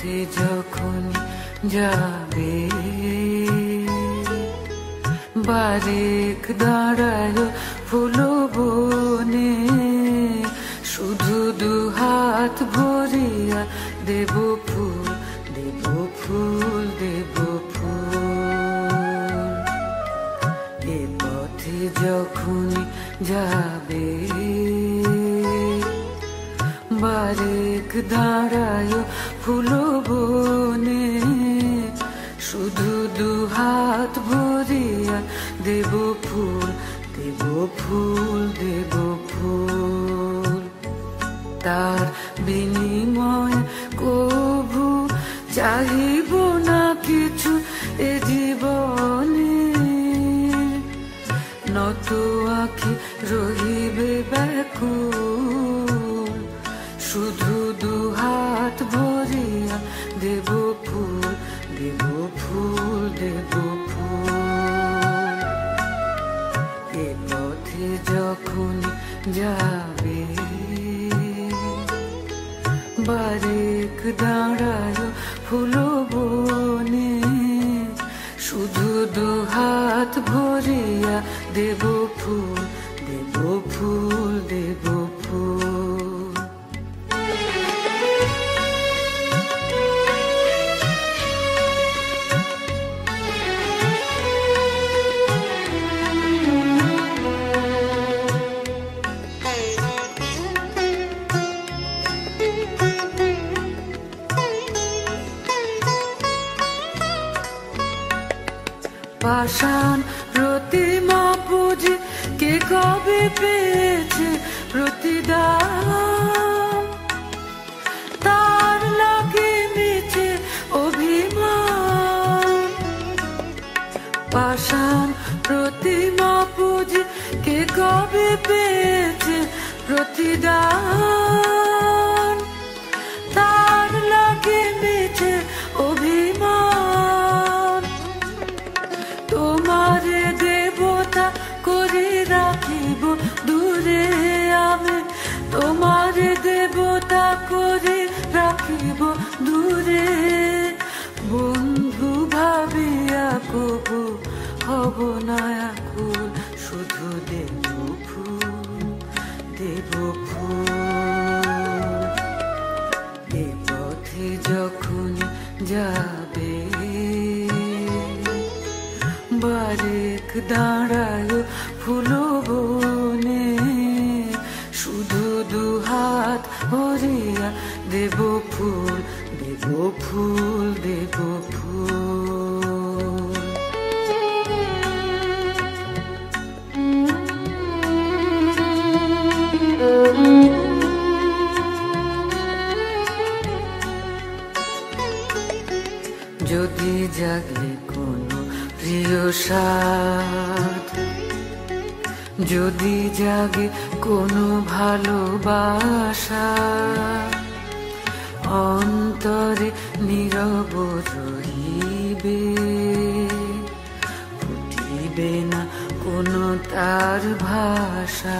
পথে যখন যাবে বারেক দাঁড়ায় ফুল বনে, শুধু দুহাত ভরিয়া দেব ফুল, দেব ফুল, দেব ফুল। এ পথে যখন যাবে বারেক দাঁড়ায় ফুল বনে, শুধু দুহাত ভরিয়া দেব ফুল, দেব ফুল, দেব ফুল। তার বিনিময় কভু চাহিব না কিছু এ জীবনে, নত আখি রহিবে ব্যাকুল, শুধু দুহাত ভরিয়া দেব ফুল, দেব ফুল, দেব ফুল। এ পথে যখন যাবে বারেক দাঁড়ায় ফুল বনে, শুধু দুহাত ভরিয়া দেব ফুল, দেব ফুল, দেব ফুল। পাষাণ প্রতিমা বুঝি কে কবে পেয়েছে প্রতিদান, তার লাগে মিছে অভিমান। পাষাণ প্রতিমা বুঝি কে কবে পেয়েছে প্রতিদান, তার লাগে মিছে অভিমান। তোমারে দেবতা করে রাখিব দূরে আমি, তোমারে দেবতা করে রাখিব দূরে। বন্ধু ভাবিয়া কবু হব না আকুল, শুধু দেব ফুল, দেব ফুল। এ পথে যখন যাবে বারেক দাঁড়ায় ফুল বনে, শুধু দুহাত ভরিয়া দেব ফুল, দেব ফুল, দেব ফুল। যদি জাগে কোনো প্রিয় সাথ, যদি জাগে কোনো ভালোবাসা, অন্তরে নীরব রহিবে, ফুটিবে না কোনো তার ভাষা।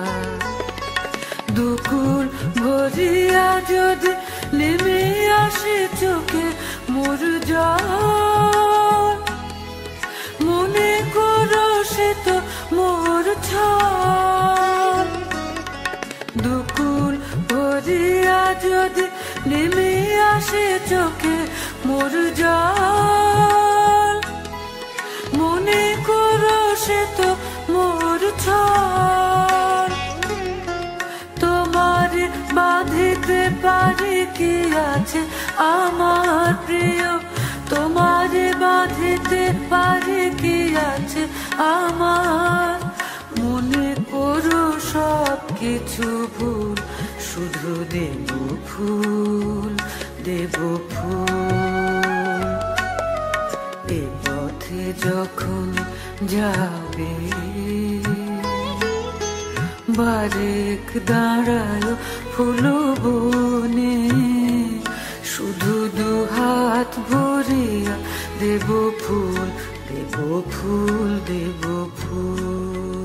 দুকুল ভরিয়া যদি নেমে আসে চোখে মোর জল, মনে করো সে তো মোর ছল। দুকুল ভরিয়া যদি নেমে আসে চোখে মোর জল, মনে করো সে তো মোর ছল। তোমারে বাঁধিতে পারি কি আছে আমার প্রিয়, তোমারে বাঁধিতে পারি কি আছে আমার। মনে করো সব কিছু ভুল, শুধু দেব ফুল, দেব ফুল। এ পথে যখন যাবে বারেক দাঁড়ায় ফুল বনে, শুধু দুহাত ভরিয়া দেব ফুল, দেব ফুল, দেব ফুল।